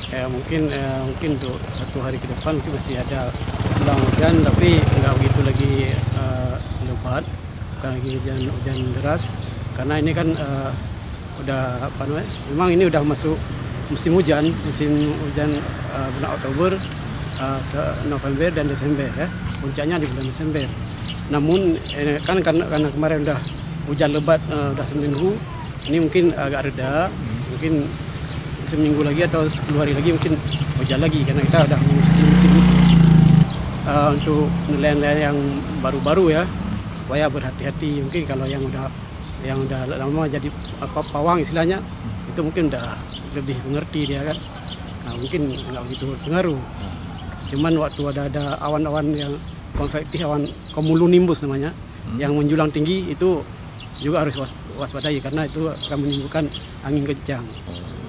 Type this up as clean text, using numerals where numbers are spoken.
mungkin untuk 1 hari ke depan mungkin masih ada gelombang hujan, tapi nggak begitu lagi lebat, bukan lagi hujan deras, karena ini kan udah apa namanya, memang ini udah masuk musim hujan bulan Oktober, November dan Desember ya, puncaknya di bulan Desember. Namun kan karena kemarin udah hujan lebat udah seminggu, ini mungkin agak reda, mungkin seminggu lagi atau 10 hari lagi mungkin hujan lagi, karena kita udah memasuki musim itu. Untuk nelayan-nelayan yang baru-baru ya, supaya berhati-hati. Mungkin kalau yang udah lama jadi pawang istilahnya, itu mungkin udah lebih mengerti dia kan. Nah, mungkin nggak begitu berpengaruh. Cuman waktu ada awan-awan yang konvektif, awan cumulonimbus namanya, yang menjulang tinggi, itu juga harus waspadai karena itu akan menimbulkan angin kencang.